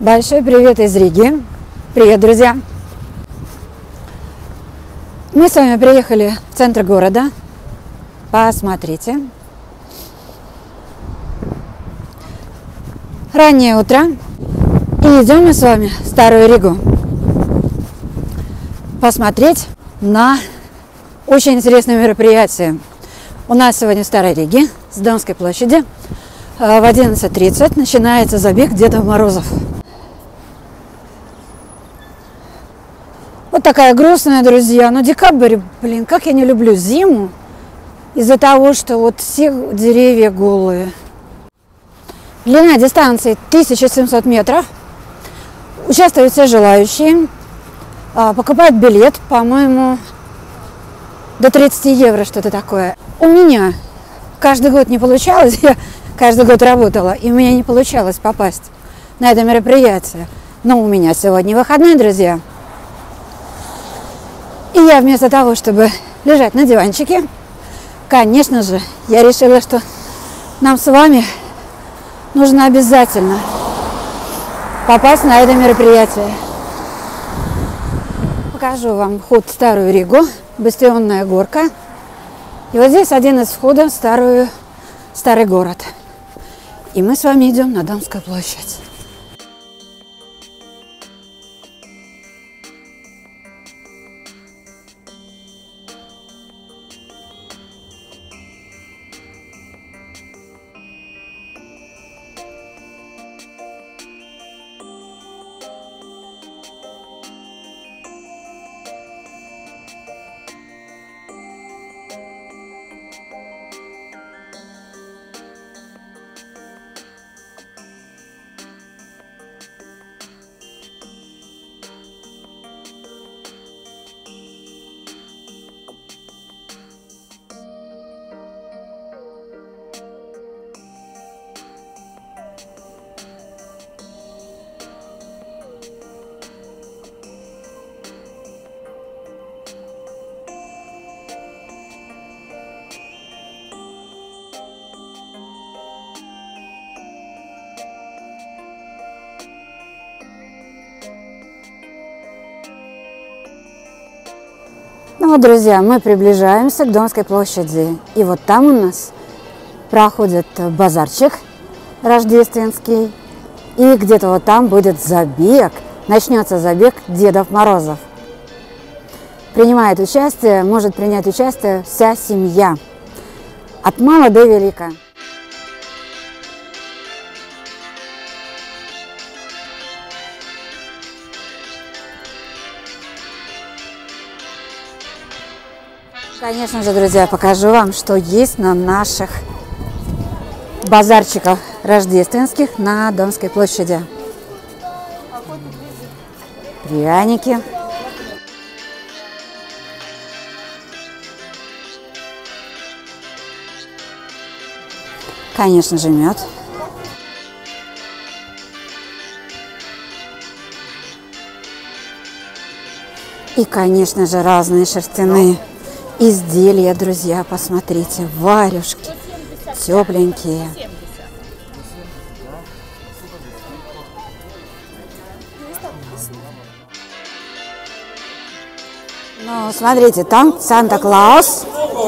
Большой привет из Риги. Привет, друзья. Мы с вами приехали в центр города. Посмотрите. Раннее утро. И идем мы с вами в Старую Ригу. Посмотреть на очень интересное мероприятие. У нас сегодня в Старой Риге, с Домской площади, в 11:30 начинается забег Дедов Морозов. Вот такая грустная, друзья. Но декабрь, блин, как я не люблю зиму. Из-за того, что вот все деревья голые. Длина дистанции 1700 метров. Участвуют все желающие. Покупают билет, по-моему, до 30 евро, что-то такое. У меня каждый год не получалось. Я каждый год работала, и у меня не получалось попасть на это мероприятие. Но у меня сегодня выходной, друзья. И я вместо того, чтобы лежать на диванчике, конечно же, я решила, что нам с вами нужно обязательно попасть на это мероприятие. Покажу вам вход в Старую Ригу, Бастионная горка. И вот здесь один из входов в старый город. И мы с вами идем на Домскую площадь. Ну вот, друзья, мы приближаемся к Домской площади. И вот там у нас проходит базарчик рождественский. И где-то вот там будет забег. Начнется забег Дедов Морозов. Может принять участие вся семья. От мала до велика. Конечно же, друзья, покажу вам, что есть на наших базарчиках рождественских на Домской площади. Пряники. Конечно же, мед. И, конечно же, разные шерстяные изделия, друзья, посмотрите, варежки, тепленькие. Ну, смотрите, там Санта-Клаус.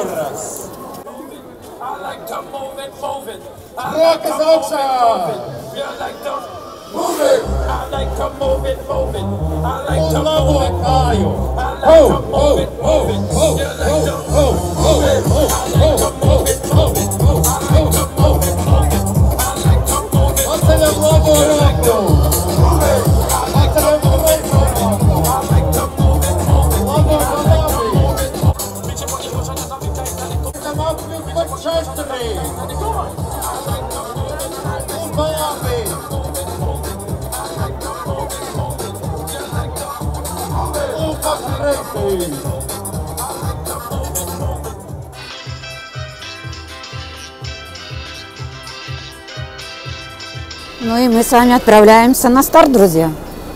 Ну и мы с вами отправляемся на старт, друзья.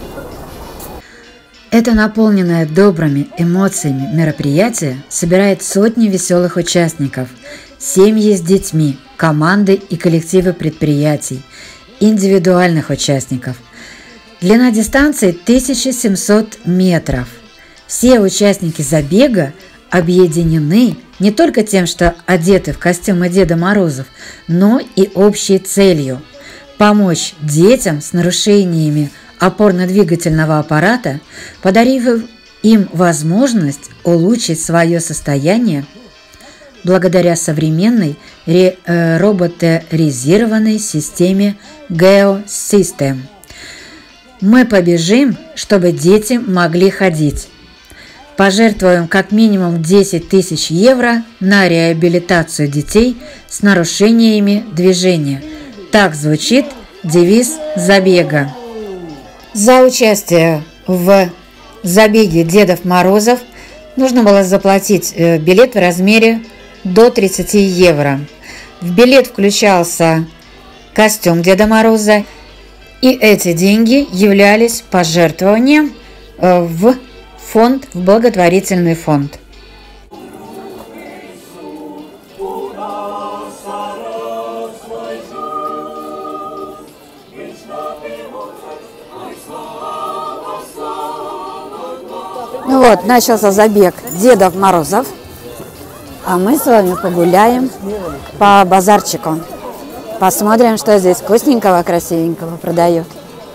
Это наполненное добрыми эмоциями мероприятие собирает сотни веселых участников, семьи с детьми, команды и коллективы предприятий, индивидуальных участников. Длина дистанции 1700 метров. Все участники забега объединены не только тем, что одеты в костюмы Деда Морозов, но и общей целью – помочь детям с нарушениями опорно-двигательного аппарата, подарив им возможность улучшить свое состояние благодаря современной роботаризированной системе GeoSystem. Мы побежим, чтобы дети могли ходить. Пожертвуем как минимум 10 тысяч евро на реабилитацию детей с нарушениями движения. Так звучит девиз забега. За участие в забеге Дедов Морозов нужно было заплатить билет в размере до 30 евро. В билет включался костюм Деда Мороза, и эти деньги являлись пожертвованием в благотворительный фонд. Ну вот, начался забег Дедов Морозов, а мы с вами погуляем по базарчику. Посмотрим, что здесь вкусненького, красивенького продают.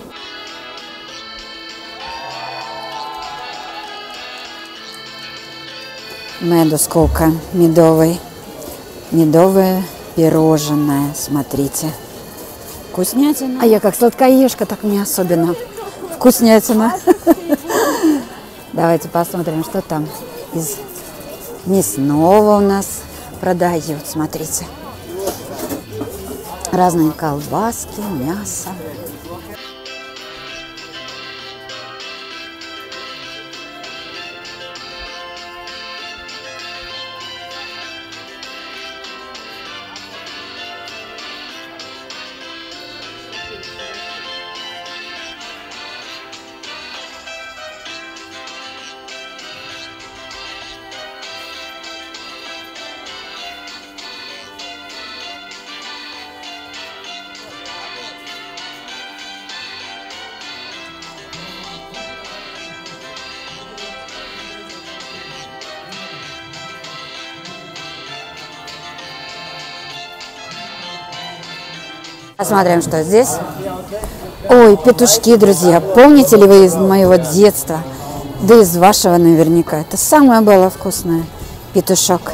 Меду сколько медовый. Медовое пирожное, смотрите. Вкуснятина. А я как сладкоежка, так мне особенно вкуснятина. Давайте посмотрим, что там из мясного у нас продают. Смотрите. Разные колбаски, мясо. Посмотрим, что здесь. Ой, петушки, друзья. Помните ли вы из моего детства? Да из вашего наверняка. Это самое было вкусное. Петушок.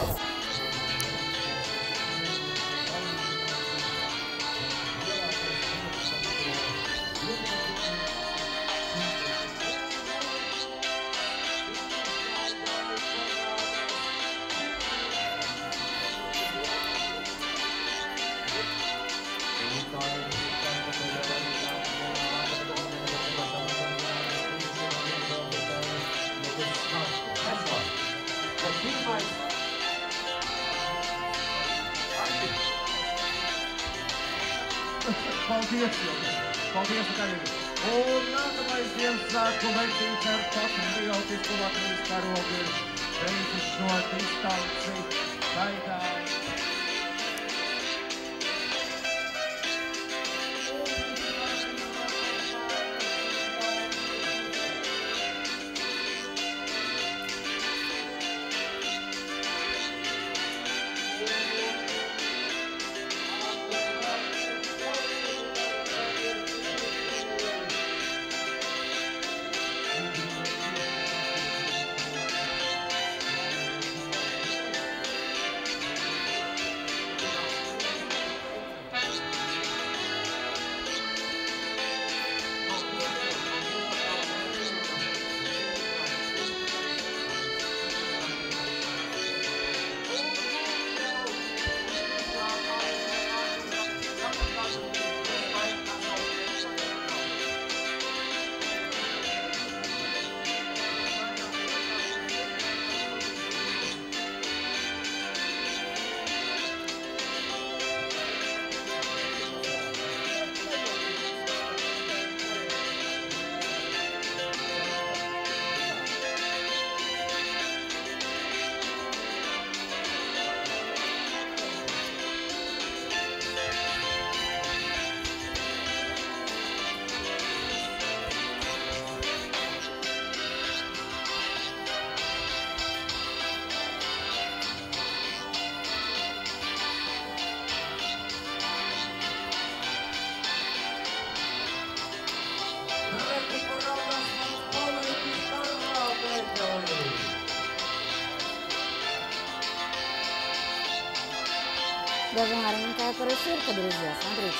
Даже маленькая каруселька, друзья, смотрите.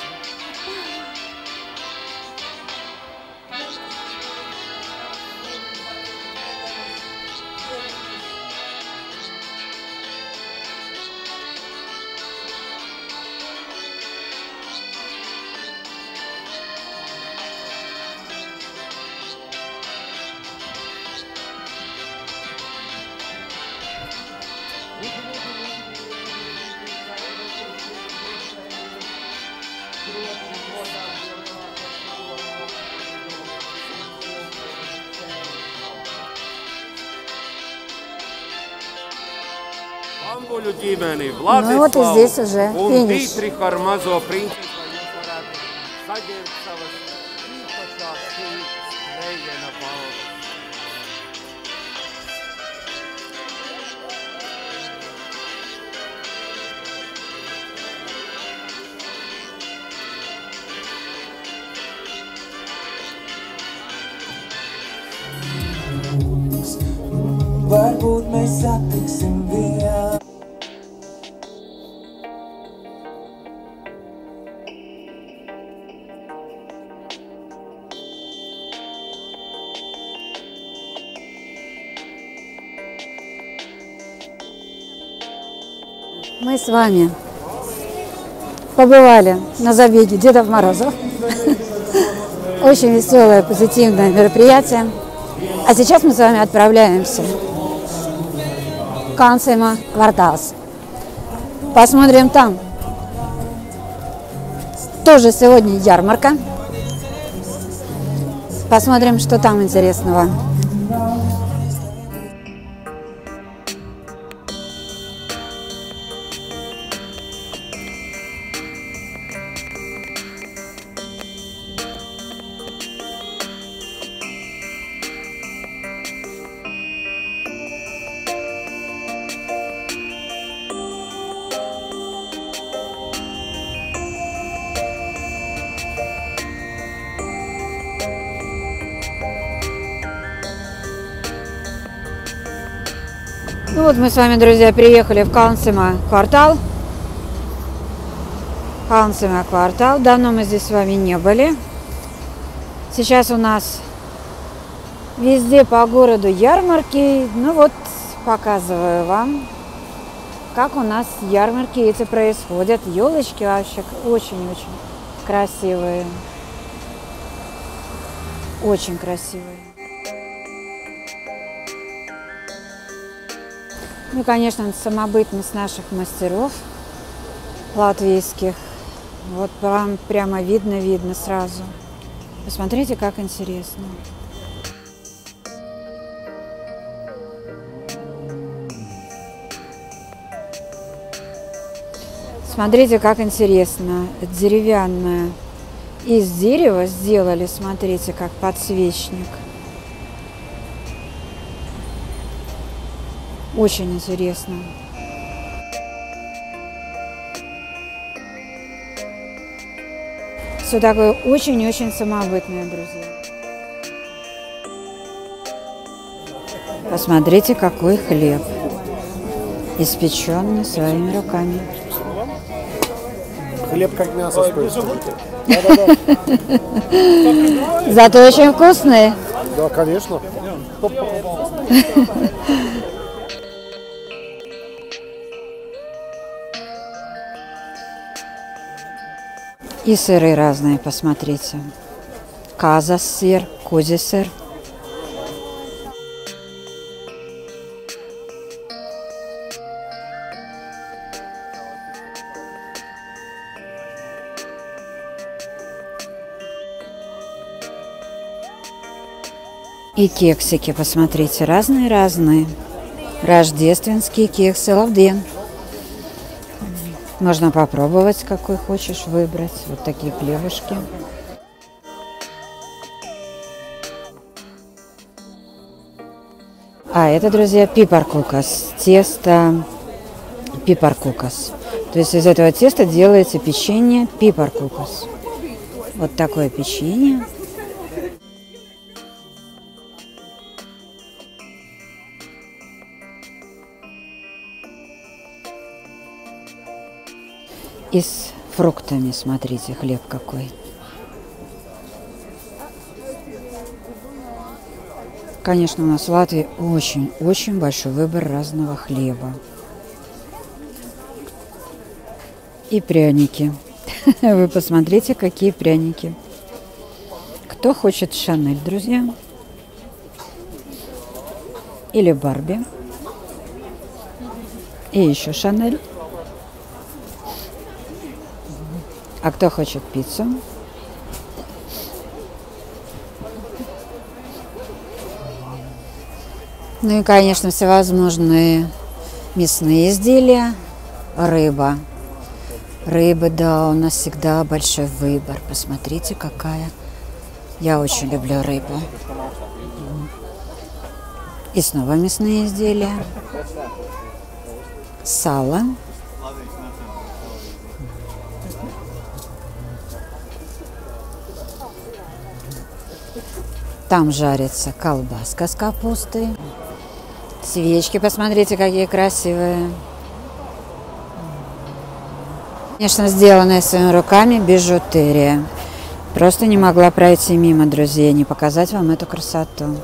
Ну вот и здесь уже финиш. Varbūt mēs satiksim vienā. Мы с вами побывали на забеге Дедов Морозов. Очень веселое, позитивное мероприятие. А сейчас мы с вами отправляемся в Кансема Кварталс. Посмотрим там. Тоже сегодня ярмарка. Посмотрим, что там интересного. Ну вот мы с вами, друзья, приехали в Кансема квартал. Кансема квартал. Давно мы здесь с вами не были. Сейчас у нас везде по городу ярмарки. Ну вот, показываю вам, как у нас ярмарки эти происходят. Елочки вообще очень-очень красивые. Очень красивые. Ну, конечно, самобытность наших мастеров латвийских. Вот прямо видно сразу. Посмотрите, как интересно. Смотрите, как интересно. Деревянное. Из дерева сделали, смотрите, как подсвечник. Очень интересно. Все такое очень-очень самобытное, друзья. Посмотрите, какой хлеб. Испеченный своими руками. Хлеб как мясо стоит. Зато очень вкусный. Да, конечно. И сыры разные, посмотрите. Казас сыр, козий сыр. И кексики, посмотрите, разные-разные. Рождественские кексы Лавден. Можно попробовать, какой хочешь выбрать. Вот такие хлебушки. А это, друзья, пипаркукас. Тесто пипаркукас. То есть из этого теста делается печенье пипаркукас. Вот такое печенье. И с фруктами, смотрите, хлеб какой. Конечно, у нас в Латвии очень большой выбор разного хлеба. И пряники. Вы посмотрите, какие пряники. Кто хочет Шанель, друзья? Или Барби? И еще Шанель. А кто хочет пиццу? Ну и, конечно, всевозможные мясные изделия. Рыба. Рыбы, да, у нас всегда большой выбор. Посмотрите, какая. Я очень люблю рыбу. И снова мясные изделия. Сало. Там жарится колбаска с капустой. Свечки, посмотрите, какие красивые. Конечно, сделанная своими руками бижутерия. Просто не могла пройти мимо, друзья, не показать вам эту красоту.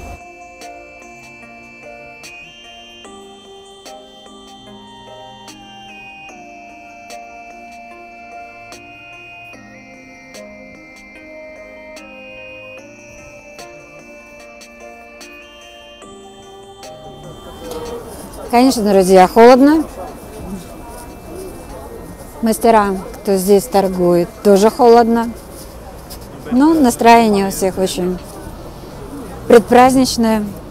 Конечно, друзья, холодно. Мастерам, кто здесь торгует, тоже холодно. Но настроение у всех очень предпраздничное.